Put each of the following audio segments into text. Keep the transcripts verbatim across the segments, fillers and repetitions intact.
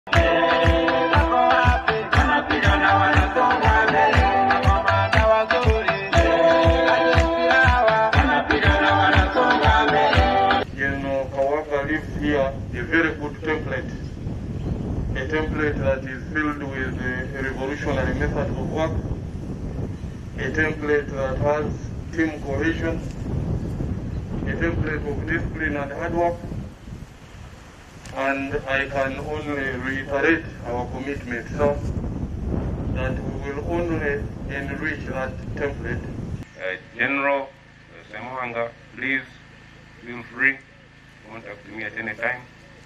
Here a very good template, a template that is filled with a revolutionary method of work, a template that has team cohesion, a template of discipline and hard work, and I can only reiterate our commitment, sir, that we will only enrich that template. Uh, General Ssemwanga, please feel free. Contact me at any time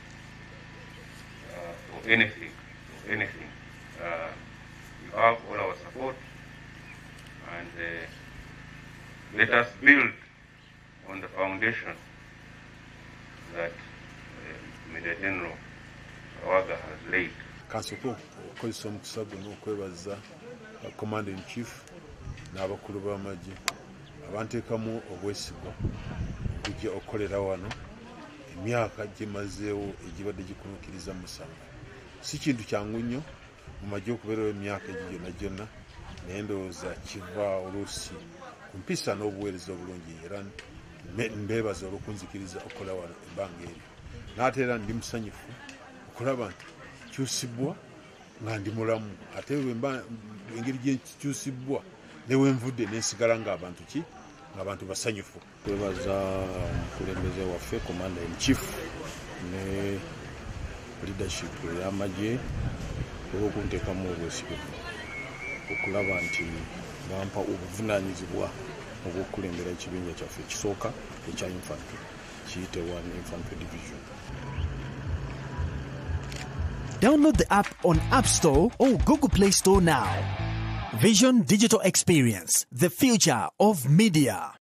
uh, for anything, for anything. Uh, you have all our support, and uh, let us build on the foundation that uh, Major General Kawagga has laid. Kansopo okozesa omukisa guno okwebaza Commander in Chief n'abakulu b'amagye abanteekamu obwesigwa okujja okukolera wano emyaka gimazeewo egibadde gikunuukiriza musanvu. Si kintu kyangu nnyo mu magye okubeerawo emyaka egyo gyonna gyonna, naye ndowooza kiva oluusi ku mpisa n'obuweereza obulungi era mbeebaza olw'okunzikiriza okukola wano ebbanga eryo. N'ate era ndi musanyufu okulaba nti kyusibwa nga ndi mulamu, ate engeri gye kyusibwa ne wenvudde n'ensigala ng'abantu ki ng'abantu basanyufu. Twebaza omukulembeze waffe Commander in Chief ne leadership y'amagye olw'okunteekamu obwesigwa okulaba nti bampa obuvunaanyizibwa obw'okukulembera ekibinja kyaffe ekisooka ekya infantry kiyite First Infantry Division. Download the app on App Store or Google Play Store now. Vision Digital Experience, the future of media.